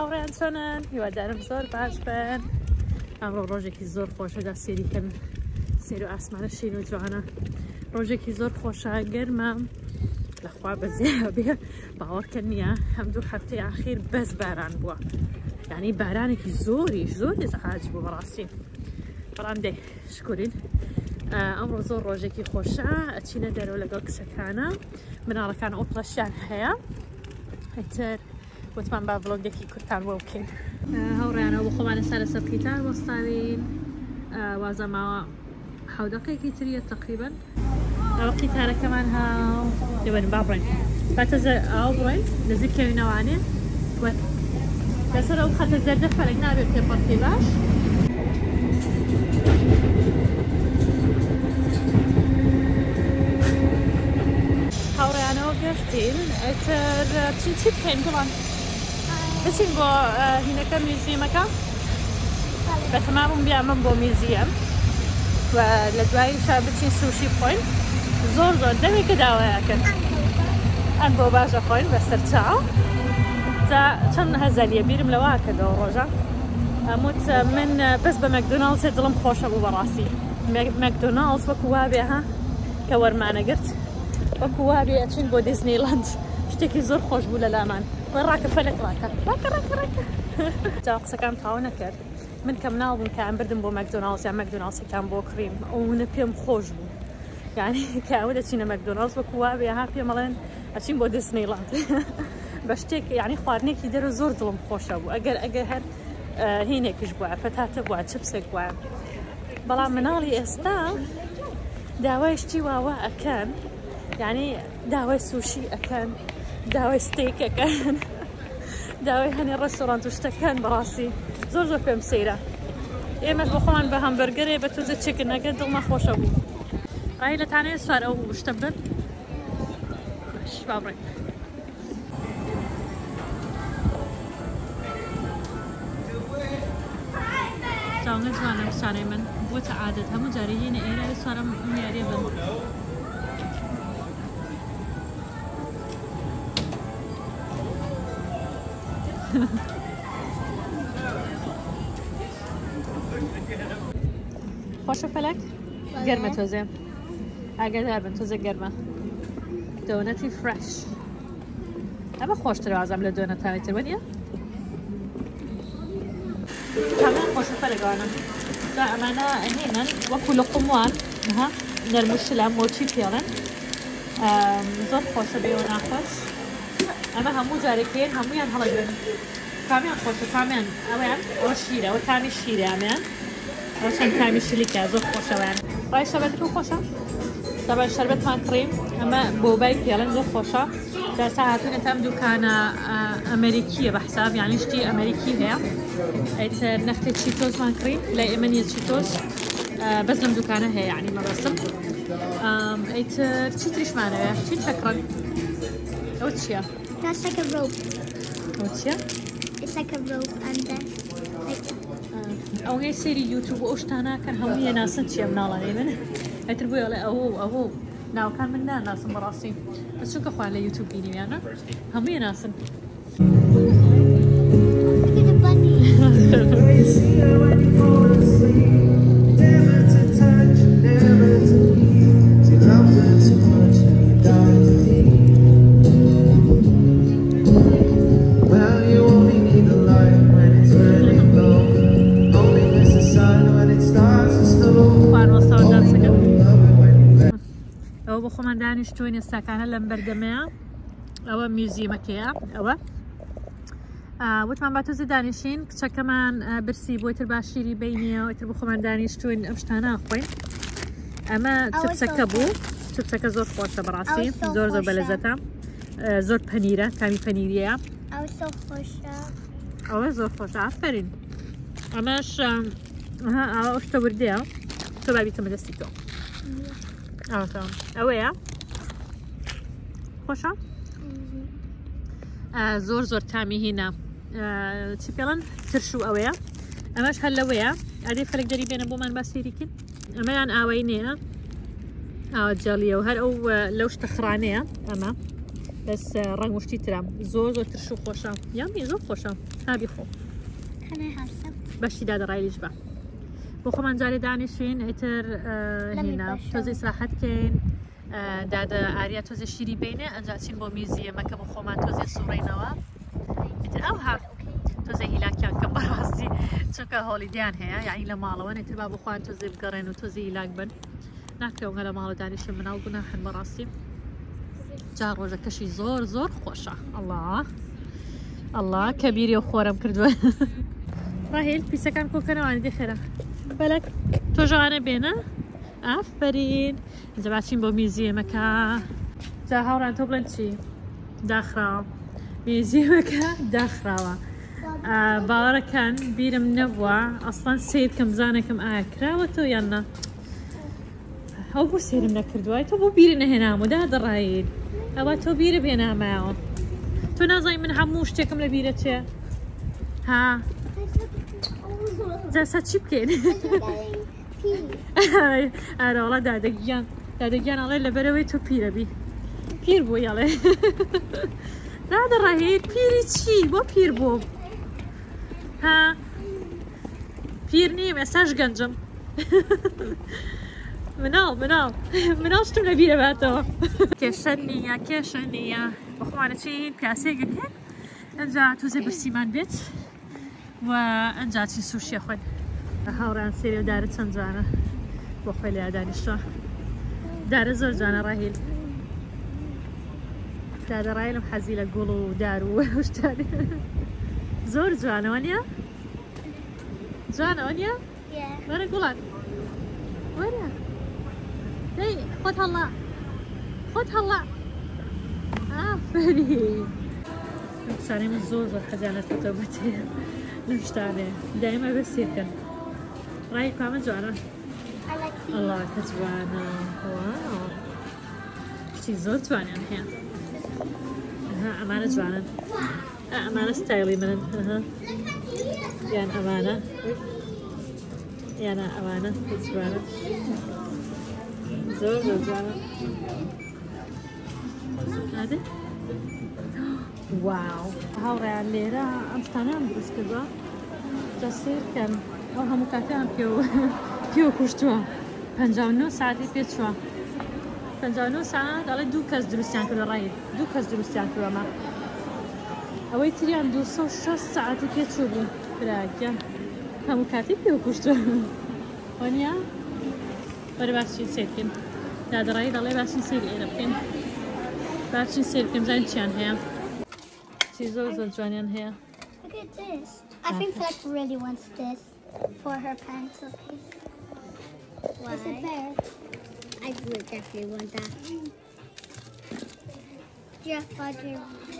هاوڕێیان چۆنن؟ هیوادارم زۆر باش بن. ئەمڕۆ ڕۆژێکی زۆر خۆشەدا سێریکەن سێر و ئاسمانە شین و جوانە. ڕۆژێکی زۆر خۆشە گەرمە لەخوا بەزیێ بێ باوەڕکە نییە هەم دوو هەفتەی ئاخیر بەس باران بووە، یعنی بارانێکی زۆری زەحاج بوو بەڕاستی. بەڵام دێ شکورین ئەمڕۆ زۆر ڕۆژێکی خۆشە ئەچینە دەرەوە لەگەڵ کچەکانە مناڵەکان ئۆپڵەشیان هەیە هەیتر وتمان با ڤڵۆگێکی کورتان بۆ بکەین. هەوڕیانەوە بۆ خۆمانە سەرە سەر قیتار وەستاوین وازە ماوە حەو دەقەیەکی تریە تقریبا ئەوە قیتارەکەمان هاو دەبن با بڕێن باتە ئاو بڕێن نزیک کەوینەوانێ لەسەر ئەو خەتە زەردە فەرق نابێت تێپەڕکەی باش. هاوڕیانەوە گەشتین ئەتر بچین چی بکەین گوڵان؟ بچین بۆ هینەکە میوزیەمەکە بەتەمامم بیامەم بۆ میوزیەم و لە دواییشا بچین سوشی بخۆین. زۆر دەمێکە داوایەکەن ئەن بۆ باشە خۆین بەسەر چاو چەند هەزاریە بیرم لەوا کردەوە ڕۆژە ئەموت من بەس بە مەکدۆناڵدسێ دڵم خۆشە بوو بەڕاستی. مەکدۆناڵدس وەکو وابێ ها کە وەرمانەگرت وەکو وابێ ئەچین بۆ دیزنیڵەند شتێکی زۆر خۆش بوو لە لامان ڕاکە فەلەک ڕاکە جا قسەکەم تاوا نەکرد. من کە مناڵ بووم کە ئەم بردم بۆ مەکدۆناڵدس یا مەکدۆناڵدسێکان بۆ کڕیم ئەوونە پێم خۆش بوو، یعنی کە ئەوە دەچینە مەکدۆناڵدس وەکو وابێ ها پێمەڵێن ئەچین بۆ دیزنیڵەند بە شتێک یعنی خواردنێکی دەرە زۆر دڵم خۆشە بوو ئەگەر هەر هینێکیش بووە پەتاتە بووە چپسێک بووە. بەڵام مناڵی ئێستا داوای شتی واوە ئەکەن، یعنی داوای سوشی ئەکەن، داوای ستێک ئەکەن، داوای هەنێ ڕێستۆرانت و شتەکەن. بەڕاستی زۆر پێم سەیرە. ئێمەش بۆ خۆمان بە هەمبەرگەرێ بە توزە چێکنەکە دڵمە خۆشە بوو. ڕای لەتانەیە سوار ئەو شتە بن باش با بڕێن. جاڵنە جوانە شانەی من بۆتە عادەت هەموو جارێ هێنە ئێرە سوارم یاریە بن. خۆشە فەلەک؟ گەرمە تۆزێ ئاگادار بن تۆزێ گەرمە. دۆنەتی فرەش ئەمە خۆشتر وازم لە دۆنەتانی تر وەنیە؟ تامان خۆشە فەلەکەوانە جا ئەمانە هێنن وەکو لقموان نەرموشلە مۆچی پێڵێن زۆر خۆشە بێوە ناخۆش. ئەمە هەموو جارێکێن هەمویان هەڵەگرن کامیان خۆشە کامیان ئەویان ئەوە شیرە ئەوە تامی شیرە ئەمیان ئەوە چەند تامی شلیکە زۆر خۆشەوەیان. ڕای شەربەتتون خۆشە؟ دەبەن شەربەتمان کڕیم ئەمە بۆبای پێڵێن زۆر خۆشە. جاسا هاتوونێتە ئەم دوکانە ئەمریکیە بە حساب یعنی شتی ئەمریکی هەیە. ئەیتر نەختێک چیتۆزمان کڕیم لای ئێمە نیە چیتۆز بەس لەم دوکانە هەیە یعنی مەبەستم. ئەیتر چی تریشمانەوێ چی چەکڕن ئەوە چییە؟ That's like a rope. ئەوە چییە؟ It's like a rope and then like ئەوەی سەیری یوتیوب ئەو شتانەکەن هەموویە ناسن چیە مناڵانەی من ئەیتر بۆیە لە ئەوە ناوکان من ناناسم بەڕاستی بەس چونکە خوان لە یوتیوب بینیویانە هەموویە ناسن. look at the bunny. ئەوە بۆ خۆمان دانیشتوین ئێستاکانە لەم بەردەمەیە ئەوە میوزیەمەکەیە ئەوە وتمان با تۆزە دانیشین کچەکەمان برسی بۆیتر باشیری بینیەوە ئیتر بۆ خۆمان دانیشتوین ئەم شتانە خۆین. ئەمە چپسەکە بوو چپسەکە زۆر خۆشە بەڕاستی زۆر بەلەزەتە زۆر پەنیرە تامی پەنیریەیە ئەوە زۆر خۆشە ئافرین. ئەمەش ئەوە شتە وردەیە تۆ بابیتەمە دەستی تۆ ئەوەیە خۆشە زۆر تامی هینە چی پێڵەن ترش و ئەوەیە. ئەمەش هەر لەوەیە ئادەی فەرق دەری بێنە بۆمان باسیریکن. ئەمەیان ئاوەی نییە ئاوە جاڵیە و هەر ئەو لەو شتە خڕانەیە ئەمە بس ڕنگ وشتی ترام زۆر زۆر ترش و خۆشە یامی زۆر خۆشە تا بیخۆ بەشی دادەڕایلیش بە بۆ خۆمان جارێ دانیشین ئیتر هێنا تۆزی سراحەتکەین دادە ئاریا تۆزی شیری بینێ ئەنجاچین بۆ میوزیەمەکە بۆ خۆمان تۆزی سوڕێنەوە ئیتر ئەوها تۆزی هیلاکیان کە بەڕاستی چونکە هۆلیدیان هەیە یعنی لە ماڵەوە ئیتر با بخوان تۆزی بگەڕێن و تۆزی هیلاک بن ناکرێوە لە ماڵە دانیشن مناو گوناحن بەڕاستی جا ڕۆژەکەشی زۆر زۆر خۆشە ئەڵڵا کەبیری و خۆرم کردووە ڕاهێل پیسەکان کۆکەنەوانی دێ خێرە بەلک تۆژوانە بێنە ئافرین ئەجا باچین بۆ میوزیەمەکە جا هاوڕان تۆ بڵێن چی داخراوە میوزیەمەکە داخراوە باوەڕەکان بیرم نەبووە ئەسڵان سیرکەم بزانێکم ئایا کراوەتەوە یان نا ئەو بۆ سێرم نەکردووای تۆ بۆ بیرە نەهێنام و دادەڕایید ئەوە تۆ بیرە بێنامایەوە تۆ نازانی من هەموو شتێکم لە بیرە چێ ها جاسا چی بکەین ئارەوەڵا دادەگیان ئەڵێ لەبەرەوەی تۆ پیرەبی پیر بووی ئەڵێ دادەڕایید پیری چی بۆ پیر بووم ها پیر نیم ئێستاش گەنجم مناڵ شتم لە بیرە باتەوە کێشە نییە بەخوانە چین پیاسێگەکەن ئەنجا تۆزێ برسیمان بێت و ئەنجا چی سوشیە خۆین هاوڕان سێری و دارە چەند جوانە بۆ خۆی لە یادانیشتوە دارە زۆر جوانە ڕاهیل دادەڕای لەم حەزی لە گوڵ و دار و شتانی زۆر جوانەوە نیە؟ جوانەوە نیە؟ وەرە گوڵان وەرە هی خۆت هەڵا ئافرین قسانەی من زۆر حەزیانە تەوبەتەیە لەم شتانەیە دایما بە سیرکەن ڕای کامە جوانە ئەڵڵا کە جوانە شتی زۆر جوانیان هەیە ئەمانە جوانن ئەمانە ستایلی منن یان ئەمانە یانە ئەوانە جوانە زۆر جوانە هادێ واو هاوڕێیان لێرە ئەم شتانەم دروست کردووە جا سیرکەن ئەو هەموو کاتیان پێوە کوشتووە 59 ساعتی پێ چووە 59 ساعت ئەڵێ 2 کەس دروستیان کردووە ڕای 2 کەس دروستیان کردووەمە ئەوەی تریان 260 ساعتی پێ چوو بوو براکە هەموو کاتی پێوە کوشتووە وەنیا وەرە باشین سیرکەین دادەڕایی دەڵێ باشین سیری ئێرە بکەین باشین سیرکەم زانین چیان هەیە چی زۆر جوانیان هەیە Look at this. I think Fleck really wants this for her pencil case. Why? It's a bear. I would definitely want that. Jeff, Roger.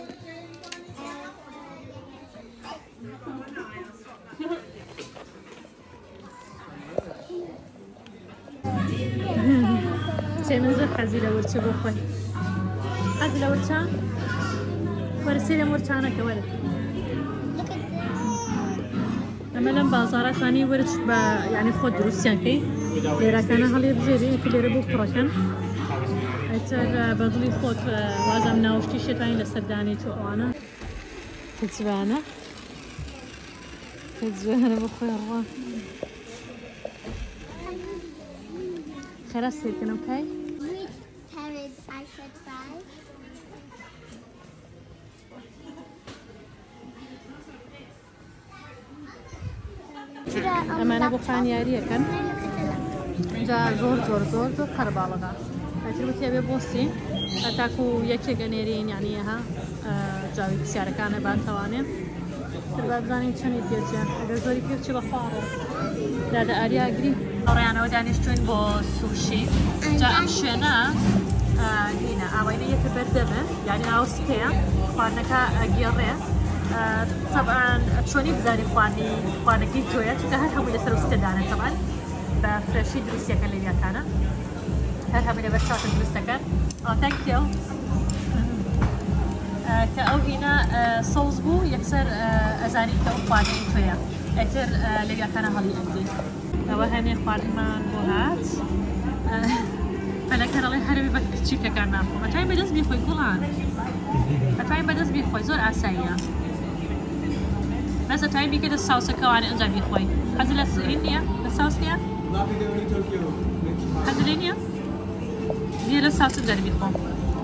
من زۆر حەزی لە وەرچە بۆ خۆی حەزی لە وەرچە وەرسی لەم وەرچانەکە وەرە ئەمە لەم بازاڕاتوانی وەرچ بە یعنی خۆت دروستیانکەی لێرەکانە هەڵێ بژێری لێرە بۆ کوڕەکەن ئەیتر بەدڵی خۆت وازم ناوشتی شێتانی لەسەردانی تۆ ئەوانە کە جوانە بۆ خۆی ڕوا خێرا سیرکەنم کای I should buy. ئەمانە بۆ خانیاریەکەن جا زۆر قەرباڵەکە ئەتر وتێ بێ بۆستی هەتاکو یەکێک گەنێرین یعنیەها جاوی پرسیارەکانە باتەوانێن تر با بزانین چەندی پێچیان ئەگەر زۆری پێچی بە خوارەوە دادە ئاریاگری ڕێیانەوە دانیشتوین بۆ سوشی جا ئەم شوێنە هینە ئاوەینە یەکە بەردەمە یعنی ئاوسپەیە خواردنەکە ئەگێڕێ طبعا چۆنی بزانین خواردنەکەی تۆیە چونکە هەر هەمووی لەسەر وستەدانە تەمان بە فرەشی دروستیەکە لێیەکانە هەر هەمووی لەبەر چاوتە دروستەکەن تانکیو کە ئەو هینە سەوز بوو یەکسەر ئەزانین کە ئەو خواردنەی تۆیە ئەتر لێیەکانە هەڵی ئەندین ئەوە هەمێ خواردنمان بۆ هات فەلەکەرەڵێ هەرەوی بە کچیکەکان ناخۆ مەتای بەدەست بێ خۆی گوڵان أتواني بدأت بيخوي زور عسايا بس أتواني بيكد الصوصة كواني أنجا بيخوي حزل السئينية الصوصية حزلينية دي الصوص أنجا بيخوي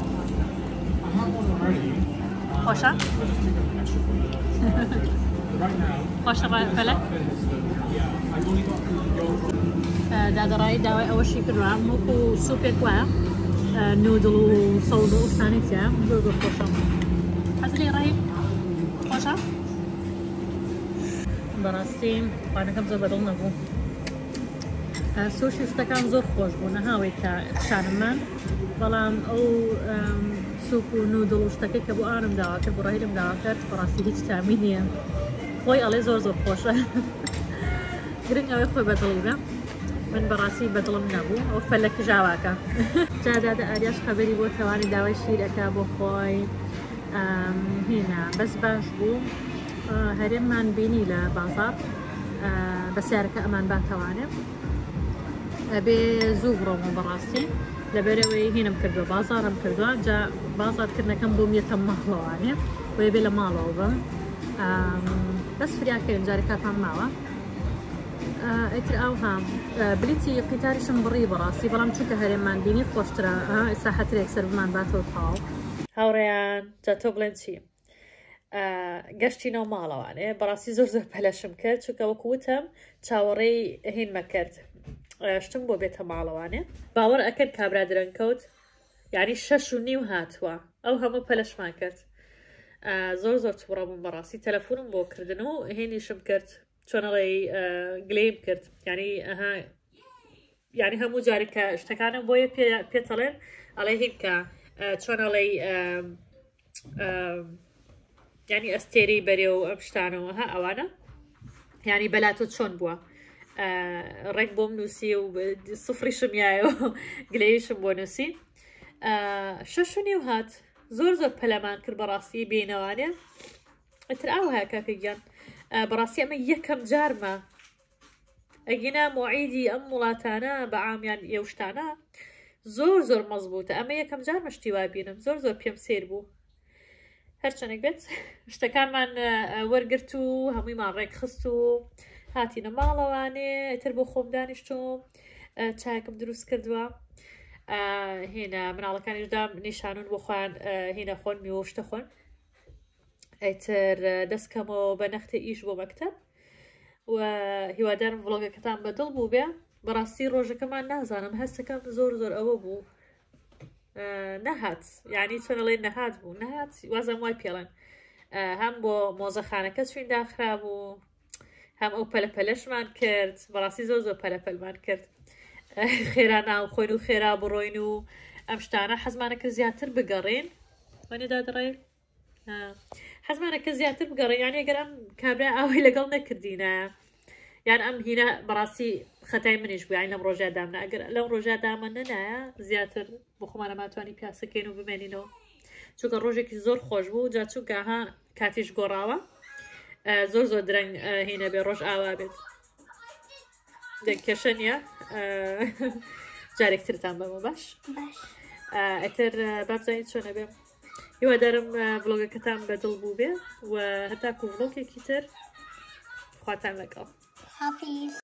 خوشة خوشة فلك دا راي داوي أول شي كدوا موكو سوبي كوا نودل وصودا وثاني تاع زور خوشة حزلي راي خوشة براستي وانا كم زور بدل نبو سوشي اشتكان زور خوش بو نهاوي كشارمان بلام او سوپ و نودل وشتكي كبو آنم داوا كرد براهيلم داوا كرد براسي هيچ تعمينية خوي علي زور زور خوشه قرين اوي خوي بدليبه من براسي بدلم نبو او فلك جاواكا جا دادا ارياش خبري بو تواني داوي شيركا بو خوي هنا بس باش بو هرم من بيني لبازار بسيارك امان با تواني بزوغرو من براسي لبروي هنا مكردو بازار مكردو جا بازار كنا كم بوم يتمهلو يعني ويبي لمالو بم بس فريا كريم جاري كافان معه اتر اوها بليتي قطاري شمبري براسي بلام شو كهرمان بيني خوشترا ها ساحه ريكسر بمان باتو طاو هاوريان جا توبلنتي قشتي نو مالو يعني براسي زور زور بلاشم كرد شو كوكوتم تشاوري هين مكرد شتم بو بيتها مالوانه باور اكد كابرا درنكوت يعني 6:30 هاتوا او همو بلاش ما كرت زور زور تورا من براسي تلفون بو كردنو هيني شم كرت شلون لي قليم كرت يعني ها يعني همو جارك اشتكانا بويا بيطلن عليهم كا شلون لي يعني استيري بريو امشتانو ها اوانا يعني بلاتو شلون بوا رك بوم نوسي وصفري شميايو قليش بونوسي شوني وهات زور زور بلمان كل براسي بينوانه ترعاو هكا كيان براسي اما يكم جارمه اجينا موعيدي ام مولاتانا بعام يعني يوشتانا زور زور مزبوطه اما يكم جارمه اشتوى بينم زور زور بيم سير بو هرچنك بيت اشتكان من ورقرتو همي ما ريك خستو هاتينا ماڵەوانێ تر بۆ خۆم دانیشتوم چاکم دروست کردووە هێنا مناڵەکانیش دام نیشانون بۆ خۆیان هێنا خۆن میوە شتە خۆن ئەیتر دەستکەمەوە بە نەختە ئیش بۆ مەکتەب و هیوادارم ڤڵۆگەکەتان بەدڵ بوو بێ بەڕاستی ڕۆژەکەمان نازانم هەستەکەم زۆر زۆر ئەوە بوو نەهات یعنی چۆنەڵێ نەهات بوو نەهات وازم وای پێڵێن هەم بۆ مۆزەخانەکە چوین داخرا بوو هم او پەلەپەلەشمان کرد بەڕاستی زۆر زۆر پەلەپەلمان کرد خێرا ناوخۆین و خێرا بڕۆین و ئەم شتانە حەزمانە کرد زیاتر بگەڕێن وانێدا دەڕێ حەزمانە کرد زیاتر بگەڕێن یعنی ئەگەر ئەم کابرا ئاوای لەگەڵ نەکردینە یان ئەم هینە بەڕاستی خەتای منیش بوو یعنی لەم ڕۆژە دامنا ئەگەر لەم ڕۆژە دامە نەنایە زیاتر بۆ خۆمانە ماتوانی پیاسەکەین و بمێنینەوە چونکە ڕۆژێکی زۆر خۆش بوو جا چووکەها کاتیش گۆڕاوە زۆر زۆر درەنگ هینە بێ ڕۆژ ئاوا بێت کێشە نییە جارێکترتان بەمە باش ئەتر بابزانین چۆنە بێ هیوادارم ڤڵۆگەکەتان بەدڵ بوو بێ و هەتاکو ڤڵۆگێکی تر خواتان لەگەڵ